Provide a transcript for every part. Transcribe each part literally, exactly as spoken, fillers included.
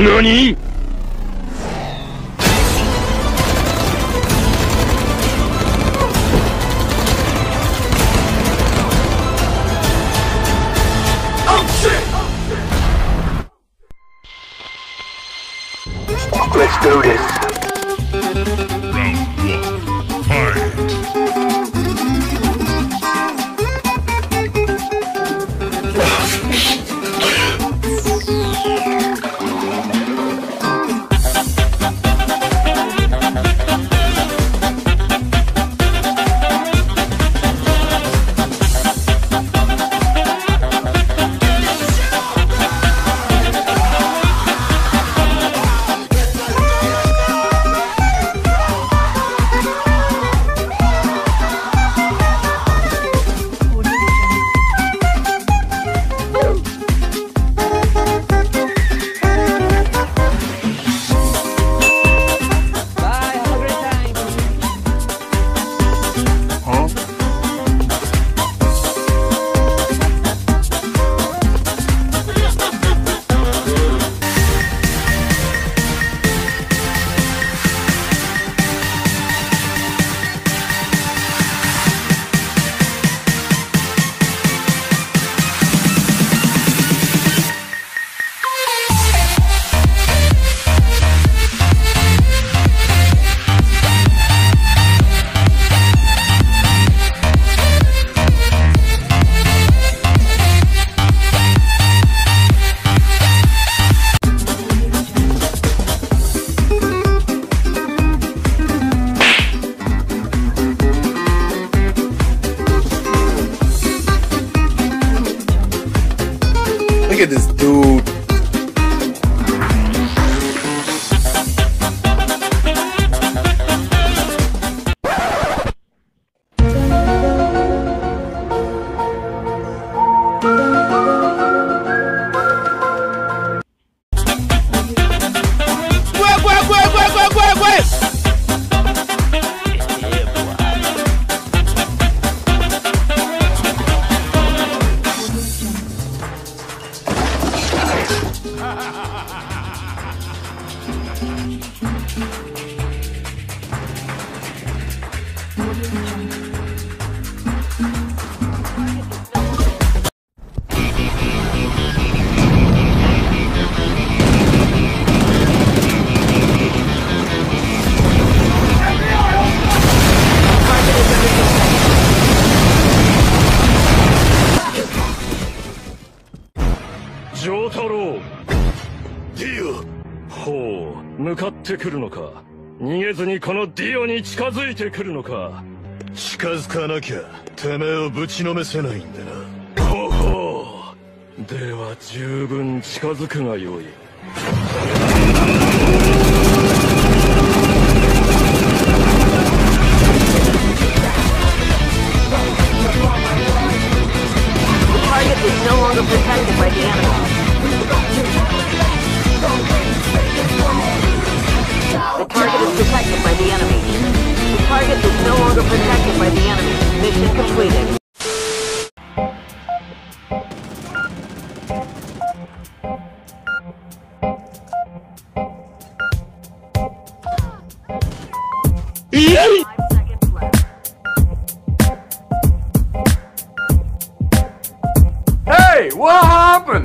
何? Let's do this. Round one, fight! Look at this dude. Jotaro! ディオ! ほう、向かってくるのか。逃げずにこのディオに近づいてくるのか。 近づかなきゃてめえをぶちのめせないんだな。 ほうほう。では十分近づくがよい。 Target is no longer protected by the enemy. The target is protected by the enemy. The target is no longer protected by the enemy. Mission completed. Hey, what happened?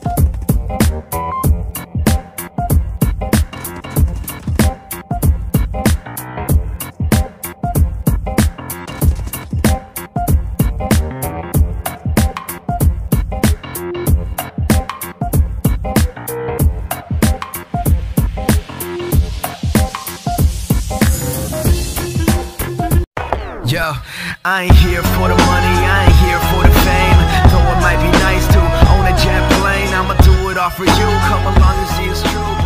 Yo, I ain't here for the money, I ain't here for the fame. Though it might be nice to own a jet plane, I'ma do it all for you. Come along and see it's true.